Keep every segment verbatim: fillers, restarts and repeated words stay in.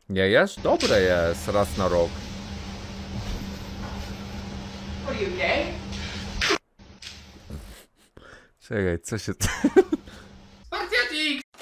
Nie jesz? Dobre jest raz na rok. Czekaj, co się... Spartiatik!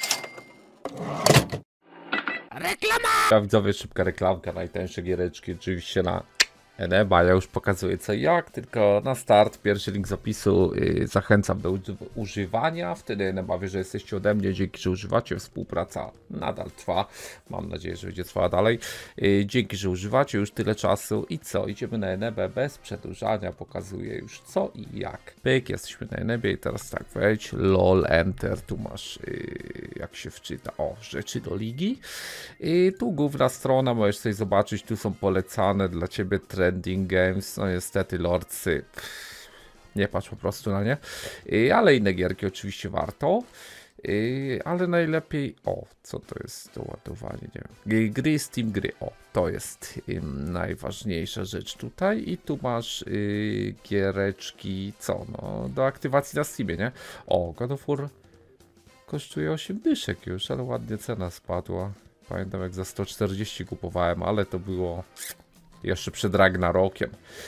Reklama! Ja widzowie, szybka reklamka, najtańsze giereczki oczywiście na Eneba. Ja już pokazuję co i jak, tylko na start, pierwszy link z opisu, yy, zachęcam do używania, wtedy Eneba wie, że jesteście ode mnie, dzięki, że używacie, współpraca nadal trwa, mam nadzieję, że będzie trwała dalej, yy, dzięki, że używacie już tyle czasu i co, idziemy na Enebę bez przedłużania, pokazuję już co i jak. Pyk, jesteśmy na Enebie i teraz tak, wejdź, lol, enter, tu masz, yy, jak się wczyta, o, rzeczy do ligi, i tu główna strona, możesz sobie zobaczyć, tu są polecane dla ciebie trending games, no niestety lordsy, pff, nie patrz po prostu na nie, I, ale inne gierki oczywiście warto, I, ale najlepiej, o, co to jest do ładowania, nie wiem, gry, Steam gry, o, to jest ym, najważniejsza rzecz tutaj i tu masz y, giereczki, co, no, do aktywacji na Steamie, nie, o, God of War kosztuje osiem dyszek już, ale ładnie cena spadła. Pamiętam jak za sto czterdzieści kupowałem, ale to było jeszcze przed Ragnarokiem.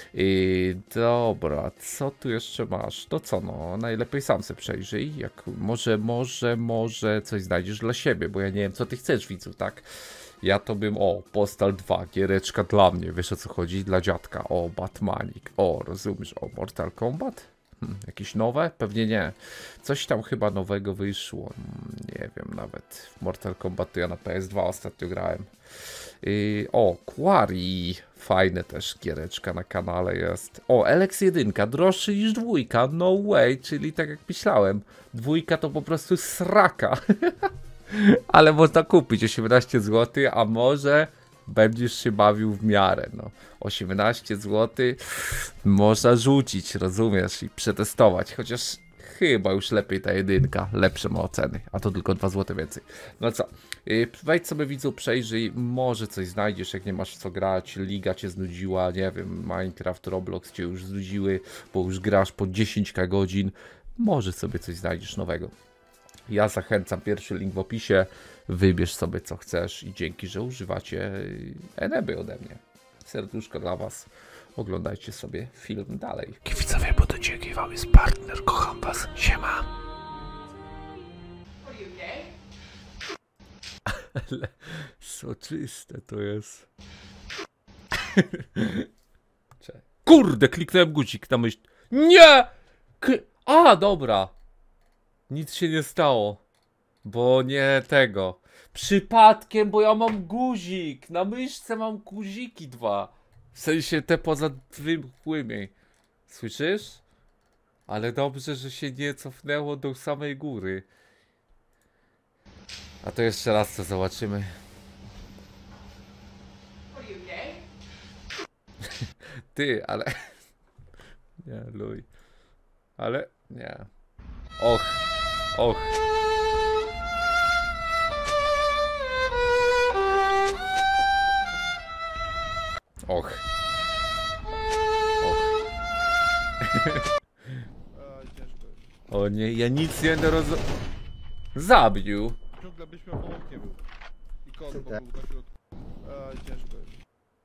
I dobra, co tu jeszcze masz? To co no, najlepiej sam se przejrzyj. Jak może, może, może coś znajdziesz dla siebie, bo ja nie wiem co ty chcesz, widzu, tak? Ja to bym, o, Postal dwa, giereczka dla mnie, wiesz o co chodzi? Dla dziadka, o, Batmanik, o, rozumiesz, o, Mortal Kombat? Hmm, jakieś nowe? Pewnie nie. Coś tam chyba nowego wyszło. Nie wiem nawet. W Mortal Kombat to ja na P S dwa ostatnio grałem. Yy, o, Quarry. Fajne też giereczka na kanale jest. O, Elex jeden, droższy niż dwójka. No way, czyli tak jak myślałem. Dwójka to po prostu sraka. Ale można kupić osiemnaście złotych, a może będziesz się bawił w miarę, no. osiemnaście złotych można rzucić, rozumiesz, i przetestować, chociaż chyba już lepiej ta jedynka, lepsze ma oceny, a to tylko dwa złote więcej. No co, wejdź sobie, widzu, przejrzyj, może coś znajdziesz, jak nie masz co grać, liga cię znudziła, nie wiem, Minecraft, Roblox cię już znudziły, bo już grasz po dziesięć godzin, może sobie coś znajdziesz nowego. Ja zachęcam, pierwszy link w opisie, wybierz sobie co chcesz i dzięki, że używacie Eneby ode mnie. Serduszko dla was, oglądajcie sobie film dalej. Kibicowie, bo to dzięki wam jest partner, kocham was, siema. Ale soczyste to jest. Kurde, kliknąłem guzik na myśl. Nie! K A, dobra. Nic się nie stało. Bo nie tego. Przypadkiem, bo ja mam guzik. Na myszce mam guziki dwa. W sensie te poza zwykłymi. Słyszysz? Ale dobrze, że się nie cofnęło do samej góry. A to jeszcze raz to zobaczymy. Ty, ale... Nie, luj. Ale... Nie. Och. Och. Och. Och. O nie, ja nic nie będę roz... Zabił. Ciągle byś miał obok nie był. I kon, bo był na środku. A, ciężko jest.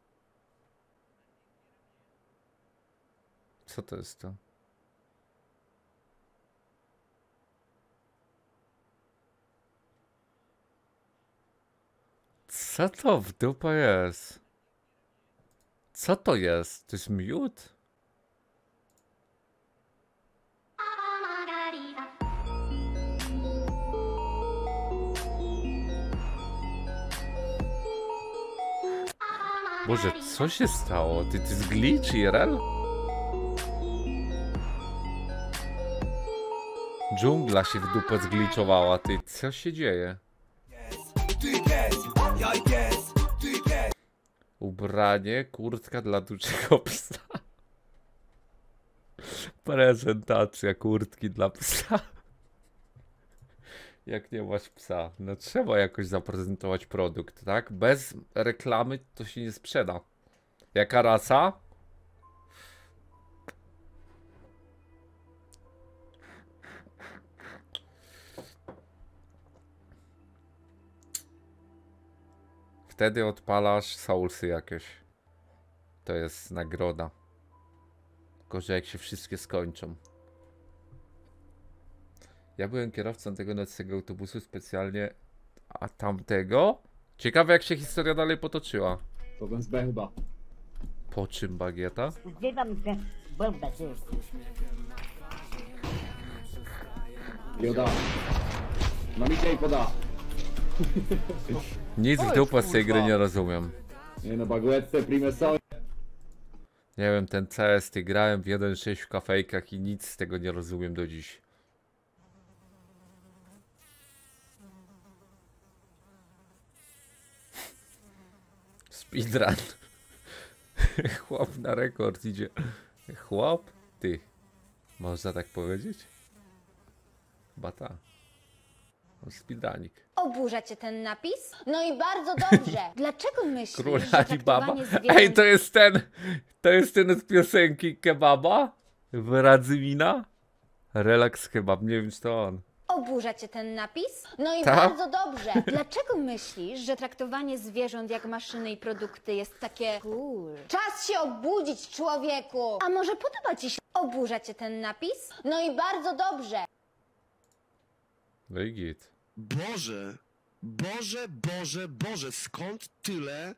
Co to jest to? Co to w dupę jest? Co to jest? To jest miód? Boże, co się stało? Ty, ty z glitch I R L? Dżungla się w dupę zgliczowała, ty. Co się dzieje? Ubranie, kurtka dla dużego psa. Prezentacja kurtki dla psa. Jak nie masz psa, no trzeba jakoś zaprezentować produkt, tak? Bez reklamy to się nie sprzeda. Jaka rasa? wtedy odpalasz soulsy jakieś. To jest nagroda. Tylko, że jak się wszystkie skończą. Ja byłem kierowcą tego nocnego autobusu specjalnie, a tamtego? Ciekawe jak się historia dalej potoczyła. To z B chyba. Po czym bagieta? Gdzie tam te bomba ty? Joda. No mi jej poda. Nic w dupę z tej gry nie rozumiem. Nie no, baguette, prime są. Nie wiem, ten C S, ty grałem w jeden sześć w kafejkach i nic z tego nie rozumiem do dziś. Speedrun. Chłop na rekord idzie. Chłop? Ty. Można tak powiedzieć? Chyba ta. Speedrunik. Oburza cię ten napis? No i bardzo dobrze. Dlaczego myślisz, Król że Alibaba. traktowanie zwierząt... Ej, to jest ten. To jest ten z piosenki Kebaba? W Radzymina? Relax Kebab, nie wiem czy to on. Oburza cię ten napis? No i Ta? bardzo dobrze. Dlaczego myślisz, że traktowanie zwierząt jak maszyny i produkty jest takie cool? Czas się obudzić, człowieku! A może podoba ci się? Oburza cię ten napis? No i bardzo dobrze. No i git. Boże, Boże, Boże, Boże, skąd tyle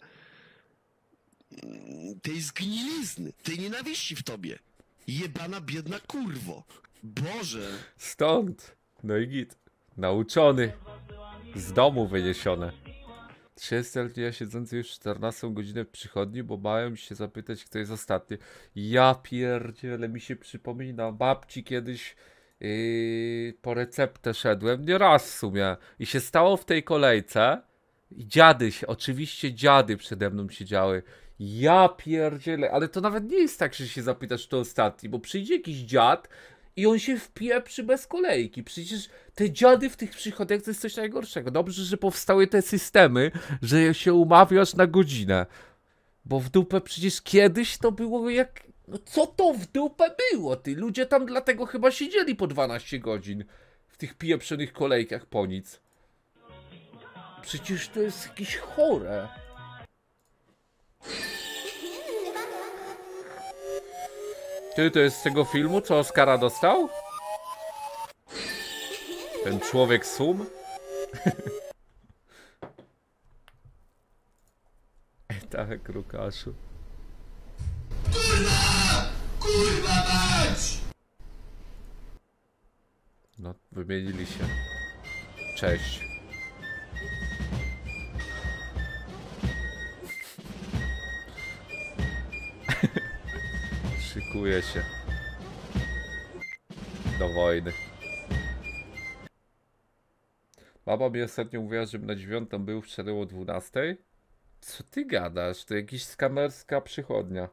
mm, tej zgnilizny, tej nienawiści w tobie? Jebana biedna kurwo. Boże. Stąd. No i git. Nauczony. Z domu wyniesione. trzydziestoletnia siedzący już czternastą godzinę w przychodni, bo bałem się zapytać, kto jest ostatni. Ja pierdzielę, mi się przypomina. Babci kiedyś yy, po receptę szedłem. Nie raz w sumie. I się stało w tej kolejce. I dziady się, oczywiście dziady przede mną siedziały. Ja pierdzielę, ale to nawet nie jest tak, że się zapytasz, kto ostatni, bo przyjdzie jakiś dziad i on się wpieprzy bez kolejki. Przecież te dziady w tych przychodniach to jest coś najgorszego. Dobrze, że powstały te systemy, że się umawiasz na godzinę. Bo w dupę przecież kiedyś to było jak... No co to w dupę było, ty? Ludzie tam dlatego chyba siedzieli po dwanaście godzin w tych pieprzonych kolejkach po nic. Przecież to jest jakieś chore. Ty, to jest z tego filmu, co Oscara dostał? Ten człowiek sum? Tak, Rukaszu. Kurwa! Kurwa mać! No, wymienili się. Cześć. Szykuje się do wojny. Baba mi ostatnio mówiła, żebym na dziewiątą był wczoraj o dwunastej. Co ty gadasz? To jakiś skamerska przychodnia.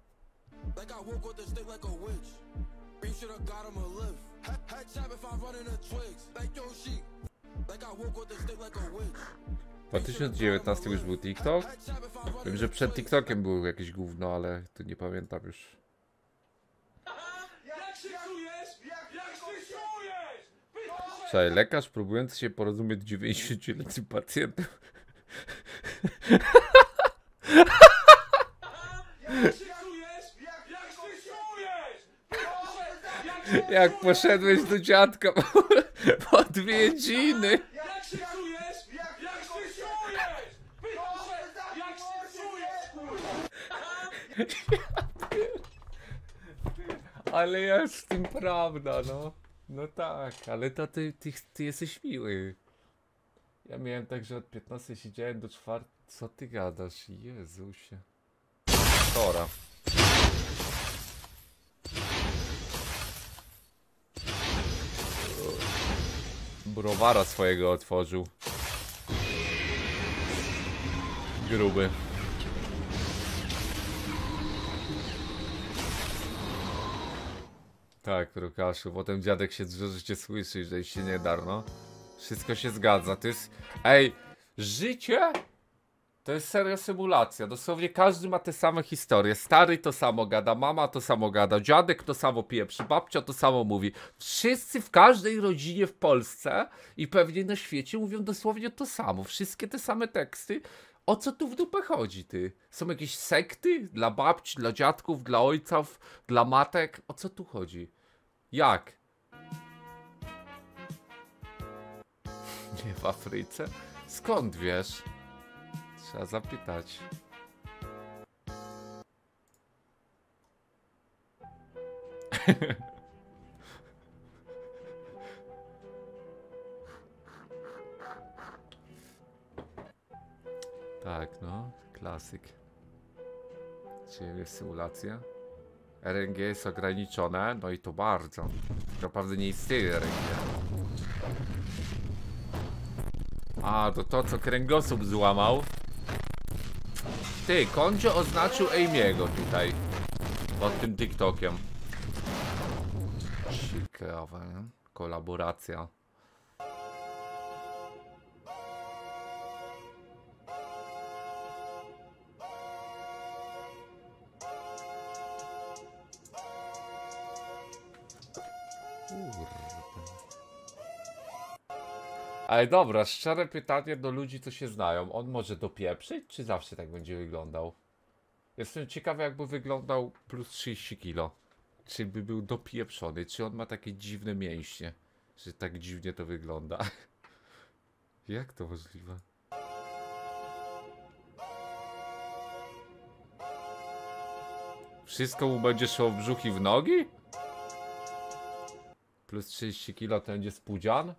W dwa tysiące dziewiętnastym już był TikTok. Wiem, że przed TikTokiem było jakieś gówno, ale to nie pamiętam już. Jak się czujesz? Jak, jak się czujesz? Słuchaj, lekarz próbujący się porozumieć z dziewięćdziesięcioletnim pacjentem. Jak się czujesz? Jak, jak się czujesz? Jak, Jak poszedłeś do dziadka po, po odwiedziny. jak się czujesz? Jak, jak się czujesz? Jak się czujesz? Ale jest w tym prawda, no. No tak, ale to ty, ty, ty jesteś miły. Ja miałem tak, że od piętnastej siedziałem do czwartej. Co ty gadasz? Jezusie. Tora. Browara swojego otworzył. Gruby. Tak, Rukaszu, potem dziadek się drze, że cię słyszy, że się nie da, no. Wszystko się zgadza, to jest... Ej, życie to jest serio symulacja, dosłownie każdy ma te same historie. Stary to samo gada, mama to samo gada, dziadek to samo pieprzy, babcia to samo mówi. Wszyscy w każdej rodzinie w Polsce i pewnie na świecie mówią dosłownie to samo. Wszystkie te same teksty O co tu w dupę chodzi, ty? Są jakieś sekty? Dla babci, dla dziadków, dla ojców, dla matek? O co tu chodzi? Jak? Nie w Afryce? Skąd wiesz? Trzeba zapytać. Tak, no, klasyk. Czyli jest symulacja. R N G jest ograniczone, no i to bardzo. Tak naprawdę nie istnieje R N G. A, to to, co kręgosłup złamał. Ty, Kondzio oznaczył Amiego tutaj. Pod tym TikTokiem. Ciekawe, nie? Kolaboracja. Ale dobra, szczere pytanie do ludzi, co się znają. On może dopieprzyć, czy zawsze tak będzie wyglądał? Jestem ciekawy, jakby wyglądał plus trzydzieści kilo. Czy by był dopieprzony, czy on ma takie dziwne mięśnie, że tak dziwnie to wygląda. Jak to możliwe? Wszystko mu będzie szło w brzuch i w nogi? Plus trzydzieści kilo to będzie spódzian?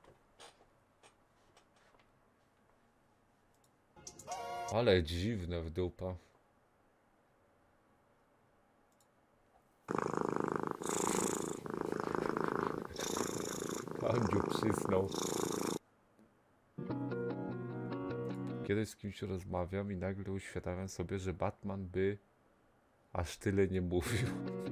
Ale dziwne w dupa. Andziu przysnął. Kiedyś z kimś rozmawiam i nagle uświadamiam sobie, że Batman by aż tyle nie mówił.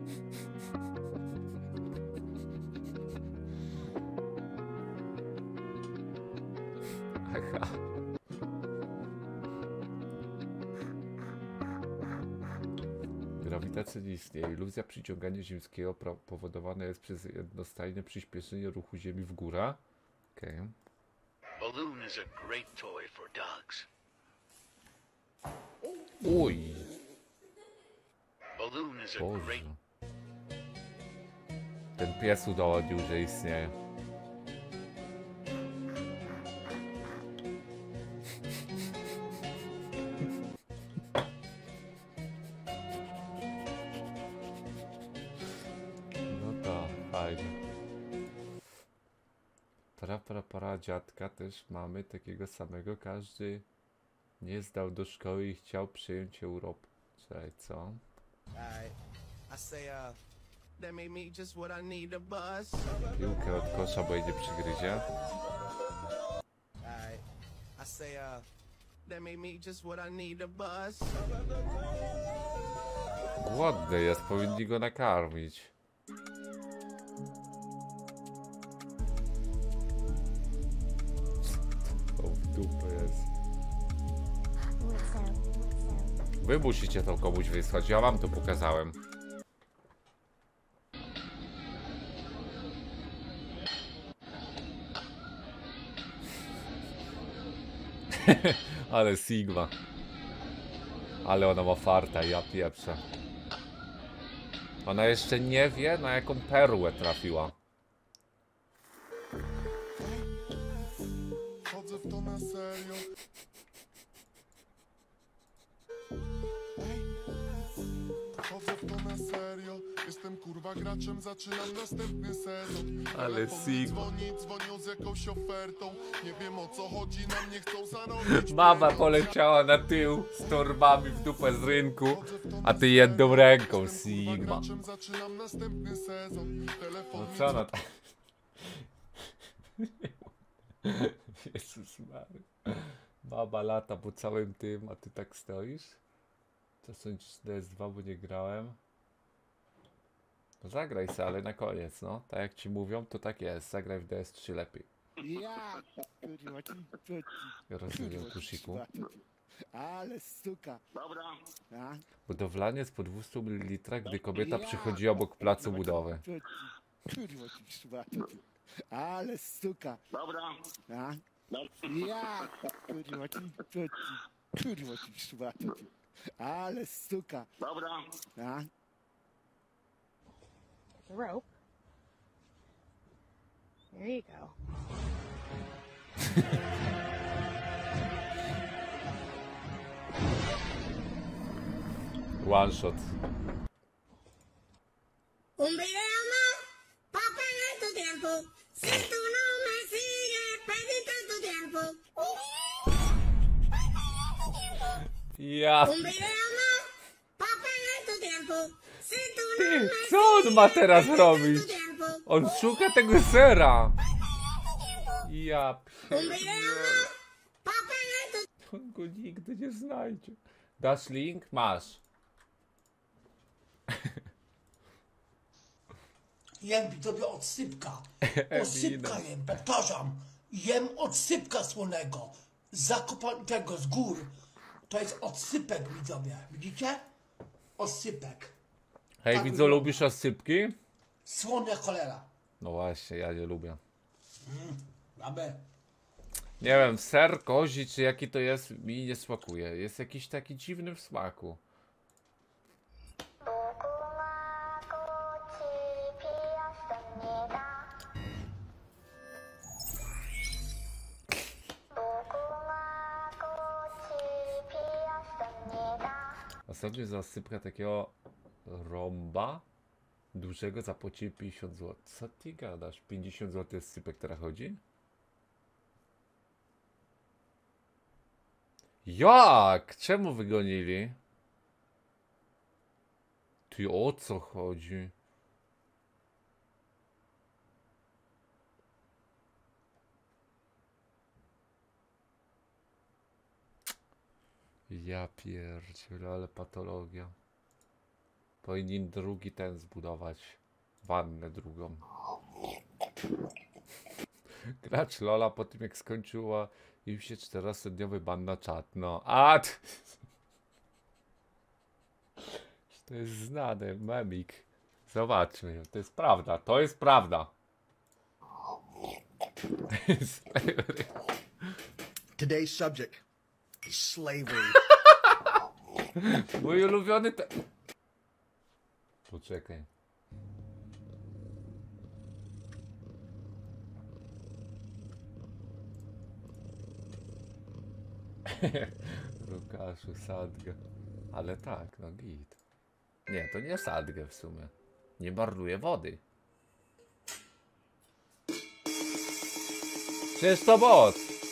Aha. Grawitacja nie istnieje. Iluzja przyciągania ziemskiego powodowana jest przez jednostajne przyspieszenie ruchu Ziemi w górę. Okej. Okay. Balloon is a great toy for dogs. Uj. Balloon is a Boże. great... Ten pies udowodnił, że istnieje. No to fajnie. Para, para, para, dziadka też mamy takiego samego. Każdy nie zdał do szkoły i chciał przyjąć Europę. Czekaj, co? Piłkę od kosza, bo jej nie przygryzie. Głodny jest, powinni go nakarmić. O, w dupę jest. Wy musicie to komuś wysłać, ja wam to pokazałem. Ale Sigma. Ale ona ma farta, ja pieprzę. Ona jeszcze nie wie, na jaką perłę trafiła. Chodzę w to na serio. Chodzę w to na serio. Jestem kurwa graczem, zaczynam następny sezon. Ale Sigma. Dzwoni, dzwonią z jakąś ofertą. Nie wiem o co chodzi, na mnie chcą zarobić. Mama poleciała na tył z torbami w dupę z rynku, a ty jedną ręką, Sigma. Zaczynam następny sezon. No co na to? Jezus Mary. Baba lata po całym tym, a ty tak stoisz? To sądzisz D S dwa, bo nie grałem. No zagraj se, ale na koniec, no. Tak jak ci mówią, to tak jest. Zagraj w D S trzy lepiej. Ja, kurwa, ci Rozumiem, Kushiku. Ale suka. Dobra. A? Budowlaniec po dwustu mililitrach, gdy kobieta przychodzi obok placu budowy. Kurwa, ci szmaty. Ale suka. Dobra. A? Ja, kurwa, ci Kurwa, ty szmato, ty. Ale suka. Dobra. A? Rope. There you go. One shot. Un video más para perder tu tiempo. Si tú no me sigues, perdiste tu tiempo. Ja. Un video más para perder tu tiempo. Si tú no Ty, me co on ma teraz sigues, robić? perdiste tu tiempo. On szuka tego sera. Ja Un video más para perder tu On go nigdy nie znajdzie. Dasz link? Masz. Jem widzowie odsypka. Odsypka jem, powtarzam. Jem odsypka słonego. Zakopanego z gór. To jest odsypek widzowie. Widzicie? Odsypek. Hej, Tak widzu, wygląda. lubisz oscypki? Słone jak cholera. No właśnie, ja nie lubię. Mm, Abe. Nie wiem, ser kozi czy jaki to jest, mi nie smakuje. Jest jakiś taki dziwny w smaku. Ostatnio za sypkę takiego rąba dużego zapłaciłem pięćdziesiąt złotych. Co ty gadasz? pięćdziesiąt złotych jest sypek, teraz chodzi? Jak? Czemu wygonili? Ty, o co chodzi? Ja pierdzielę, ale patologia. Powinien drugi ten zbudować. Wannę drugą. Gracz Lola po tym jak skończyła im się czternastodniowy ban na czat. No, a t... To jest znany memik. Zobaczmy, to jest prawda, to jest prawda. Today's subject is slavery. Mój ulubiony te... Poczekaj. Łukaszu, sadgę. Ale tak, no git. Nie, to nie sadgę w sumie. Nie marnuje wody. Przecież to bot.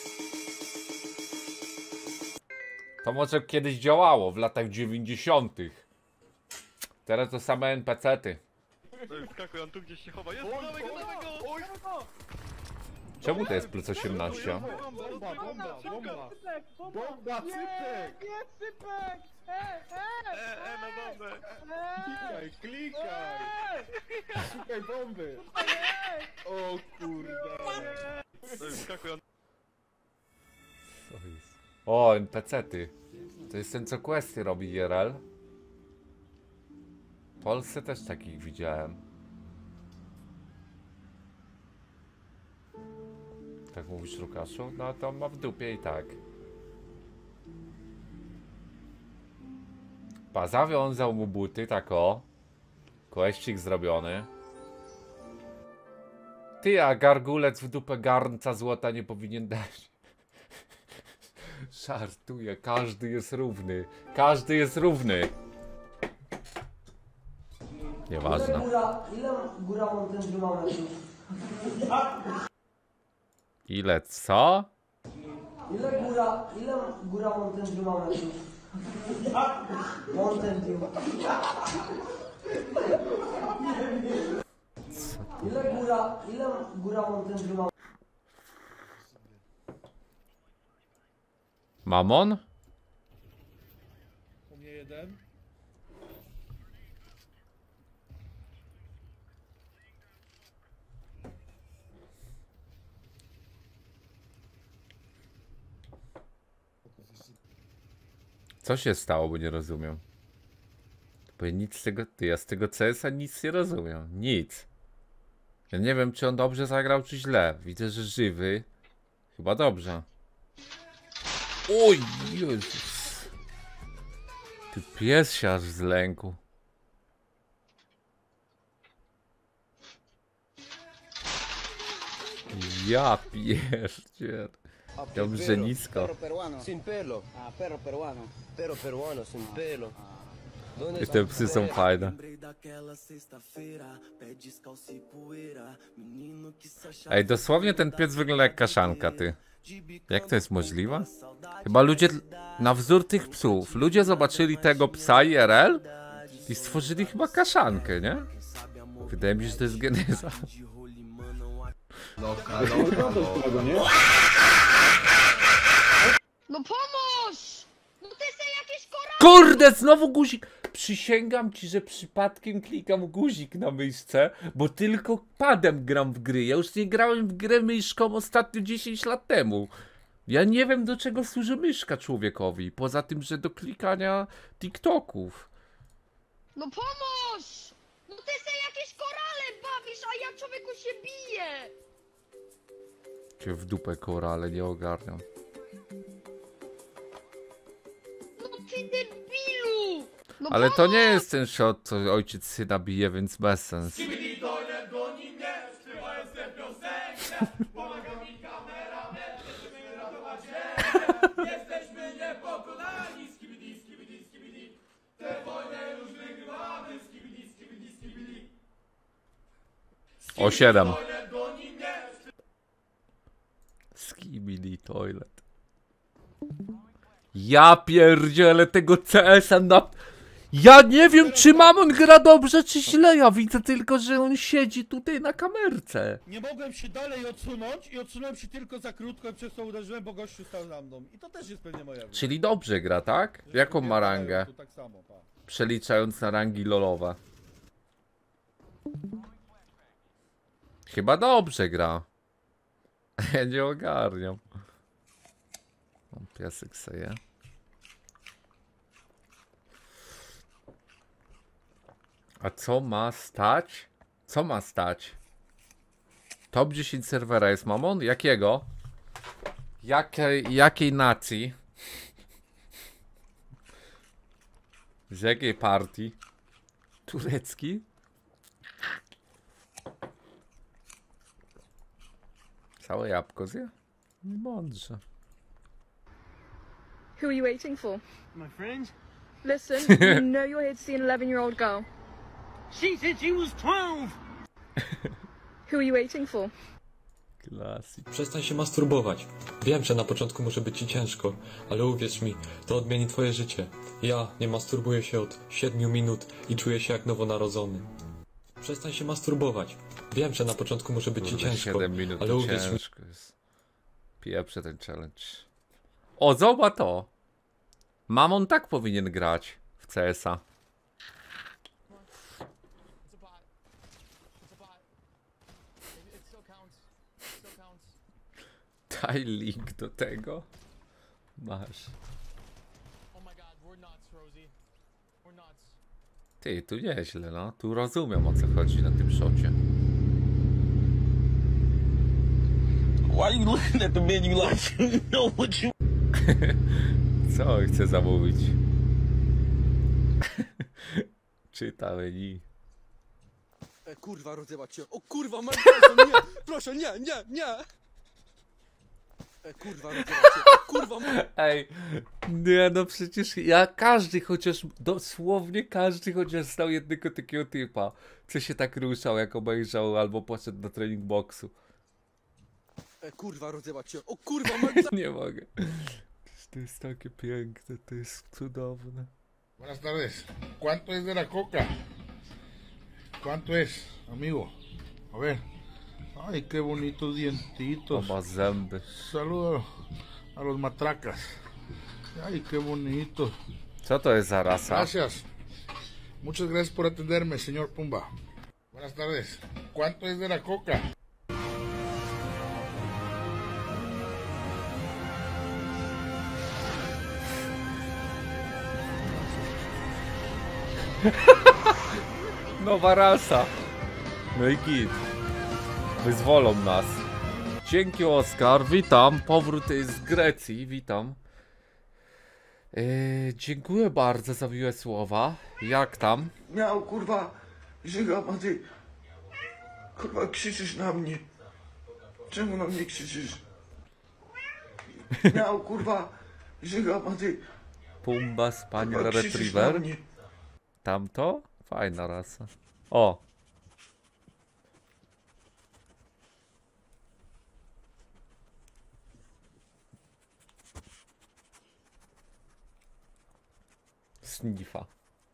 To może kiedyś działało w latach dziewięćdziesiątych. Teraz to same en pe ce ty. Skakuj, on tu gdzieś się chowa. Jest, dawaj go, dawaj go! Czemu to jest plus osiemnaście? Bomba, bomba, bomba, bomba! Bomba, cypek! Nie, sypek! E, e! E, e, na bombę! Klikaj, klikaj! Szukaj bomby! O kurde! Skakuj, on... Co jest? O, en pe ce ty. To jest ten, co questy robi I R L. W Polsce też takich widziałem. Tak mówisz, Łukaszu? No to ma w dupie i tak. Pa, zawiązał mu buty, tak o. Questik zrobiony. Ty, a gargulec w dupę garnca złota nie powinien dać. Żartuję, każdy jest równy. Każdy jest równy. Nieważne. Ile góra, ile góra Mountain ma metrów? Ile co? Ile góra, ile góra Mountain ma metrów? Mountain Dew. Ile góra, ile góra Mountain ma? Mamon? U mnie jeden. Co się stało, bo nie rozumiem. Bo ja nic z tego, ty, ja z tego C S a nic nie rozumiem. Nic. Ja nie wiem, czy on dobrze zagrał, czy źle. Widzę, że żywy. Chyba dobrze. Oj, Jezus. Ty pies się aż z lęku. Ja pierdziel. Dobrze nisko. Perro peruano. Sin pelo. Ah, perro peruano. Perro peruano, sin pelo. I te psy są fajne. Ej, dosłownie ten pies wygląda jak kaszanka, ty. Jak to jest możliwe? Chyba ludzie, na wzór tych psów, ludzie zobaczyli tego psa I R L i stworzyli chyba kaszankę, nie? Wydaje mi się, że to jest geneza. No pomóż! No ty se jakieś korale! Kurde, znowu guzik! Przysięgam ci, że przypadkiem klikam guzik na myszce, bo tylko padem gram w gry. Ja już nie grałem w grę myszką ostatnio dziesięć lat temu. Ja nie wiem, do czego służy myszka człowiekowi, poza tym, że do klikania TikToków. No pomóż! No ty se jakieś korale bawisz, a ja człowieku się biję! Cię w dupę korale, nie ogarniam. No ty debilu! No Ale to nie jest ten shot, co ojciec syna bije, więc bez sens. Jesteśmy niepokonani, skibidi, skibidi, skibidi. Tę wojnę już wygrywamy, skibidi, skibidi, skibidi. O siedem. Skibidi toilet. Ja pierdzielę tego C S-a na... Ja nie wiem, czy Mamon gra dobrze, czy źle. Ja widzę tylko, że on siedzi tutaj na kamerce. Nie mogłem się dalej odsunąć i odsunąłem się tylko za krótko i przez to uderzyłem, bo gościu stał za mną. I to też jest pewnie moja wina. Czyli dobrze gra, tak? Jaką ma rangę? Tak samo, pa. Przeliczając na rangi lolowe. Chyba dobrze gra. Ja nie ogarniam. O, piasek seje. A co ma stać? Co ma stać? Top dziesięć serwera jest Mamon? Jakiego? Jakiej, jakiej nacji? Z jakiej partii? Turecki? Całe jabłko zje? Mądrze. Who are you waiting for? My friend? Listen, you know you're here to see an eleven-year-old girl. She said she was twelve! Who are you waiting for? Klasik. Przestań się masturbować. Wiem, że na początku może być ci ciężko, ale uwierz mi, to odmieni twoje życie. Ja nie masturbuję się od siedmiu minut i czuję się jak nowonarodzony. Przestań się masturbować. Wiem, że na początku może być ci ciężko, siedem minut ale uwierz mi... jest. Pieprzę ten challenge. O, zobacz to! Mamon tak powinien grać w C S a. Daj link do tego. Masz. Ty, tu nieźle, no. Tu rozumiem, o co chodzi na tym szocie. Why you looking at the menu like you know what you... Co chcę zamówić? Czyta menu. E, kurwa, rozjebać cię. O kurwa, mam proszę, nie, proszę, nie, nie, nie. E, kurwa, rozjebać cię. O kurwa, mam... Ej, nie no przecież ja każdy chociaż, dosłownie każdy chociaż znał jednego takiego typa, co się tak ruszał jak obejrzał albo poszedł do trening boxu. E, kurwa, rozjebać cię. O kurwa, mam... Nie mogę. To jest takie piękne, to jest cudowne. Buenas tardes. ¿Cuánto es de la coca? ¿Cuánto es, amigo? A ver. Ay, qué bonitos dientitos. Oba zęby. Saludo a los matracas. Ay, qué bonito. Co to jest za rasa? Gracias. Muchas gracias por atenderme, señor Pumba. Buenas tardes. ¿Cuánto es de la coca? Nowa rasa. No i git. Wyzwolą nas. Dzięki Oskar, witam. Powrót z Grecji, witam. Yy, dziękuję bardzo za miłe słowa. Jak tam? Miał, kurwa, żygam, a ty, kurwa, krzyczysz na mnie. Czemu na mnie krzyczysz? Miał, kurwa, żygam, a ty, Pumba Spaniel kurwa, krzyczysz na Retriever. mnie. Tamto? Fajna rasa. O! Sniffa.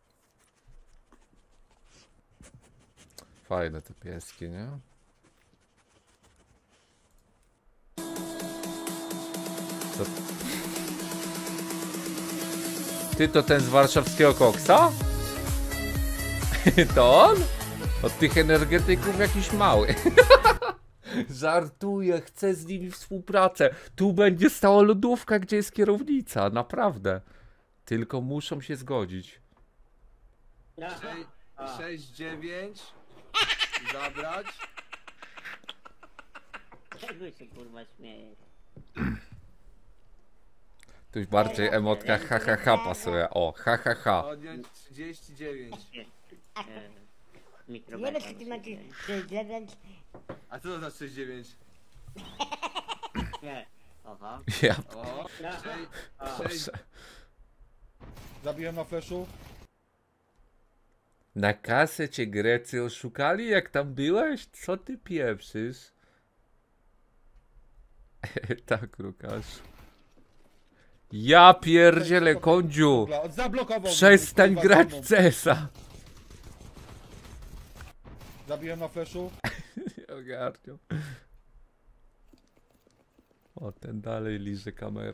Fajne te pieski, nie? Co? Ty to ten z warszawskiego koksa? To on? Od tych energetyków jakiś mały. Żartuję, chcę z nimi współpracę. Tu będzie stała lodówka, gdzie jest kierownica. Naprawdę. Tylko muszą się zgodzić. sześć dziewięć zabrać. Czego się kurwa śmiejesz? Tu już bardziej emotka ha ha ha pasuje. O, ha ha ha. Odjąć trzydzieści dziewięć. Nie wiem, czy ty macie sześć dziewięć. A co to za sześć dziewięć? Nie. Aha. Ja. O, sześć. Zabiłem na flashu. Na kasę cię Grecy oszukali, jak tam byłeś? Co ty pieprzysz? Tak, Lukasz. Ja pierdzielę, kądziu! Zablokował. Przestań mnie, grać kurwa, C S a! Zabiłem na flashu. Nie ogarniam. O, ten dalej liże kamerę.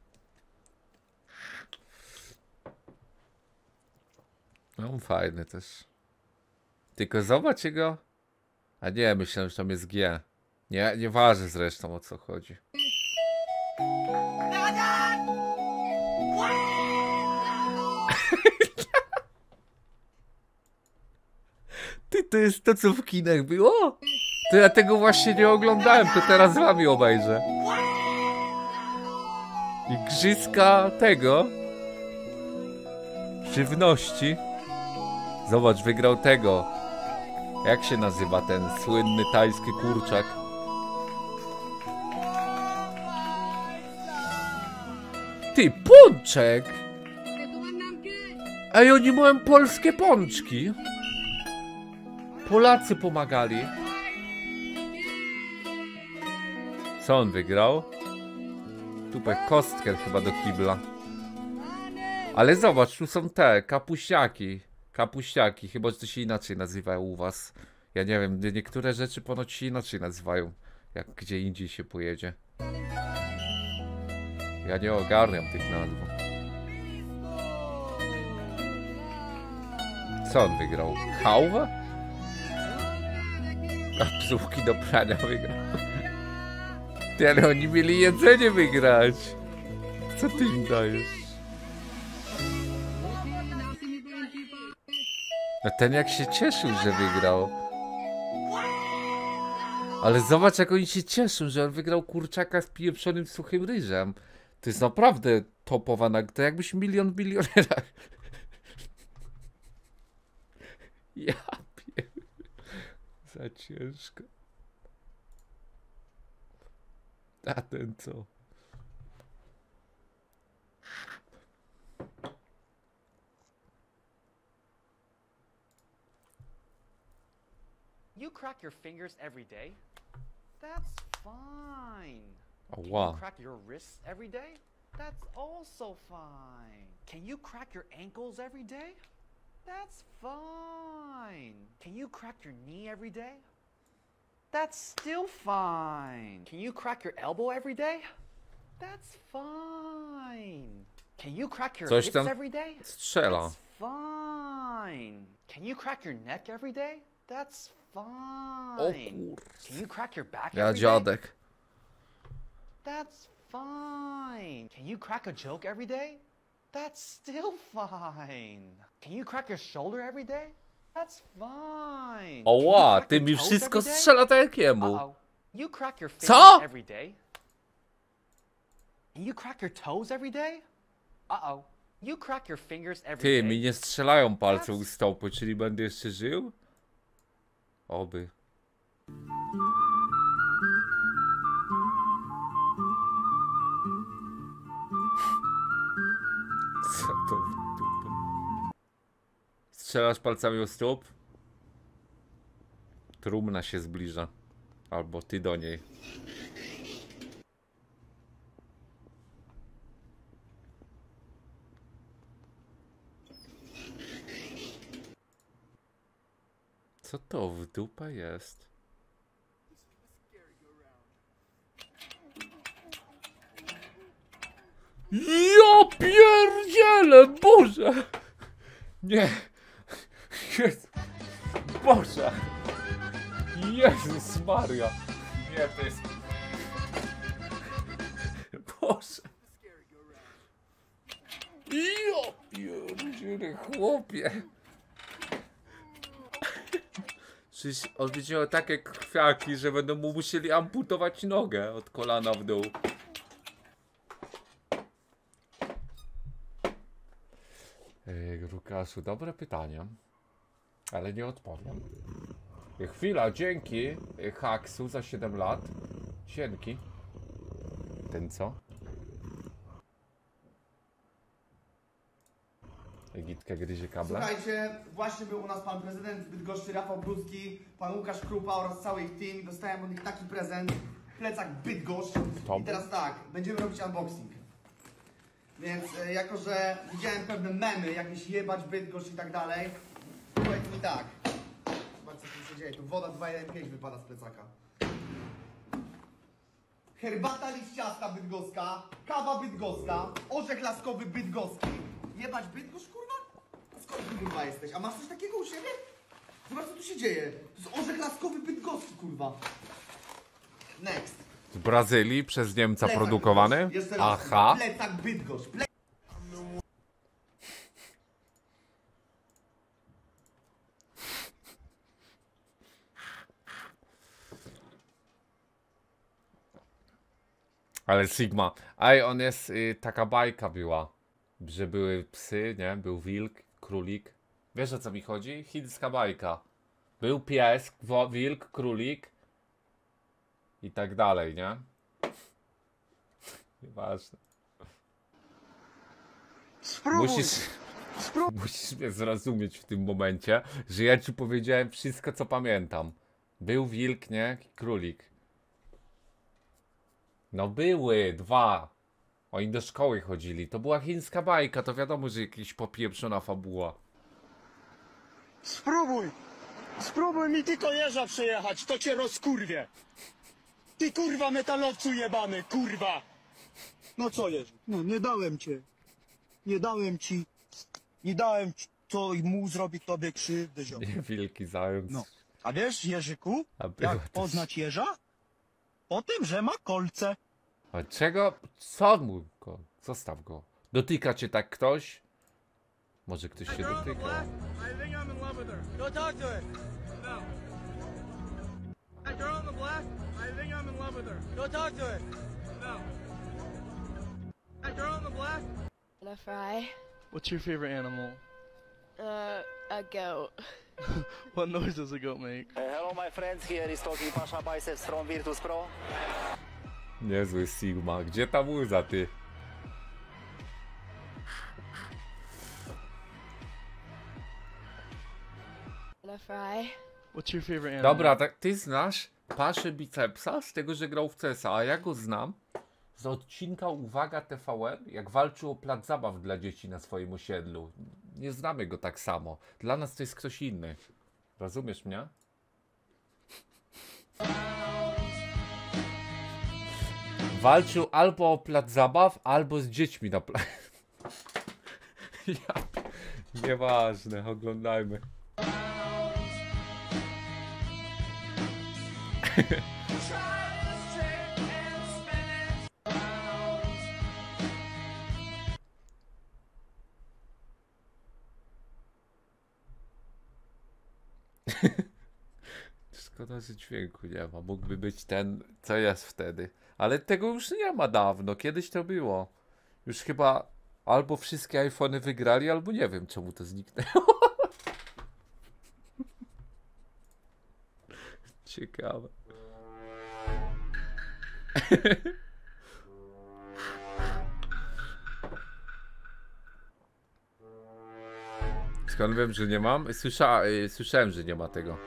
No, fajny też. Tylko zobacz go. A nie, myślałem, że tam jest G. Nie, nie ważne zresztą, o co chodzi. Ty, to jest to, co w kinach było? To ja tego właśnie nie oglądałem, to teraz z wami obejrzę. Igrzyska tego. Żywności. Zobacz, wygrał tego. Jak się nazywa ten słynny tajski kurczak? Ty, pączek! Ej, oni mają polskie pączki. Polacy pomagali. Co on wygrał? Tupę kostkę chyba do kibla. Ale zobacz, tu są te kapuściaki. Kapuściaki, chyba że to się inaczej nazywa u was. Ja nie wiem, niektóre rzeczy ponoć się inaczej nazywają, jak gdzie indziej się pojedzie. Ja nie ogarniam tych nazw. Co on wygrał? Kałwę? A psówki do prania wygrał. Ty, ale oni mieli jedzenie wygrać. Co ty im dajesz? No ten jak się cieszył, że wygrał. Ale zobacz, jak oni się cieszą, że on wygrał kurczaka z pieprzonym suchym ryżem. To jest naprawdę topowa nagroda. To jakbyś milion w milionerach. Ja pier... Za ciężko. A ten co? You crack your fingers every day? That's fine. Oh, Can wow. you crack your wrists every day? That's also fine. Can you crack your ankles every day? That's fine. Can you crack your knee every day? That's still fine. Can you crack your elbow every day? That's fine. Can you crack your Coś hips tam every day? strzela. That's fine. Can you crack your neck every day? That's fine. Can you crack your back Ja every day? dziadek. That's fine. Can you crack a joke every day? That's still fine. Can you crack your shoulder every day? That's fine. Oła, ty mi wszystko strzela tak jak jemu. Uh-oh. You crack your Co? fingers every day? Can you crack your toes every day? Uh-oh. You crack your fingers every Ty, day. mi nie strzelają palce u stopy, czyli będę jeszcze żył? Oby. Co to w dupę? Strzelasz palcami u stóp? Trumna się zbliża. Albo ty do niej. Co to w dupę jest? Ja pierdzielę, Boże! Nie. Jezu. Boże. Jezus Maria. Nie, to jest... Boże. Ja pierdzielę, chłopie. Przecież on będzie miał takie krwiaki, że będą mu musieli amputować nogę od kolana w dół. Ej, Lukaszu, dobre pytanie, ale nie odpowiem. Chwila, dzięki Haksu za siedem lat. Dzięki. Ten co? Egitka gryzie kable. Słuchajcie, właśnie był u nas pan prezydent Bydgoszczy Rafał Brudski, pan Łukasz Krupa oraz cały ich team. Dostałem od nich taki prezent, plecak Bydgoszcz. I teraz tak, będziemy robić unboxing. Więc e, jako, że widziałem pewne memy, jakieś jebać Bydgoszcz i tak dalej, powiedz mi tak. Zobaczcie, co się dzieje. Tu woda dwa jeden pięć wypada z plecaka. Herbata liściasta bydgoska, kawa bydgoska, orzech laskowy bydgoski. Jebać Bydgoszcz, kurwa? A skąd ty, kurwa, jesteś? A masz coś takiego u siebie? Zobacz, co tu się dzieje. To jest orzech laskowy bydgoski, kurwa. Next. Z Brazylii przez Niemca Plecak produkowany? Bydgoszcz. Jeszcze raz. Aha. Plecak Bydgoszcz. Ple... Ale Sigma. Ej, on jest, y, taka bajka była, że były psy, nie? Był wilk, królik. Wiesz, o co mi chodzi? Chińska bajka. Był pies, wo- wilk, królik i tak dalej, nie? Nieważne. Spróbuj. Musisz, musisz mnie zrozumieć w tym momencie, że ja ci powiedziałem wszystko, co pamiętam. Był wilk, nie? Królik. No były, dwa. Oni do szkoły chodzili. To była chińska bajka, to wiadomo, że jakaś popieprzona fabuła. Spróbuj! Spróbuj mi tylko jeża przejechać, to cię rozkurwie! Ty kurwa metalowcu jebany, kurwa! No co Jerzy? No nie dałem cię. Nie dałem ci. Nie dałem ci, co mu zrobi tobie krzywdę, ziom. Nie, wielki zając. No. A wiesz, Jerzyku, A była jak też- poznać jeża? Po tym, że ma kolce. A czego? Co mu? Go? Zostaw go. Dotyka cię tak ktoś? Może ktoś się dotyka. I think I'm in love with her. Go talk to her. No. That girl in the black, I think I'm in love with her. Go talk to her. No. That girl in the black. A fry. What's your favorite animal? Uh, a goat. What noise does a goat make? Hello my friends, here is talking Pasha Biceps from Virtus Pro. Niezły Sigma. Gdzie ta muza, ty? A fry. What's your favorite animal? Dobra, tak ty znasz Paszę Bicepsa z tego, że grał w C S a, a ja go znam z odcinka Uwaga T V N, jak walczył o plac zabaw dla dzieci na swoim osiedlu. Nie znamy go tak samo. Dla nas to jest ktoś inny. Rozumiesz mnie? Walczył albo o plac zabaw, albo z dziećmi na plac. Ja... Nieważne, oglądajmy. Szkoda, że dźwięku nie ma. Mógłby być ten, co jest wtedy. Ale tego już nie ma dawno. Kiedyś to było. Już chyba Albo wszystkie iPhony wygrali, albo nie wiem czemu to zniknęło. Ciekawe. Skąd wiem, że nie mam? Słysza, y, słyszałem, że nie ma tego.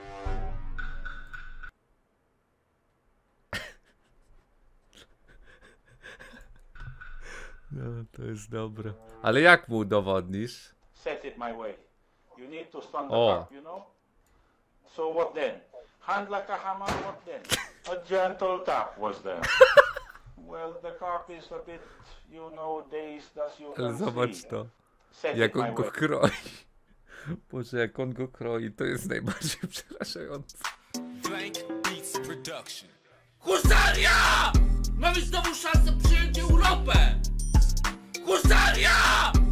No, to jest dobre. Ale jak mu udowodnisz? Set it my way. You need to stand the O. cup, you know? So what then? Hand like a hammer, what then? A gentle tap was there. Well, the cup is a bit, you know, dazed as you Ale can zobacz see. to. Set Jak it my on go way. kroi. Boże, jak on go kroi, to jest najbardziej przerażające. Blank Beats Production. Husaria! Mamy znowu szansę przyjąć Europę! Husaria!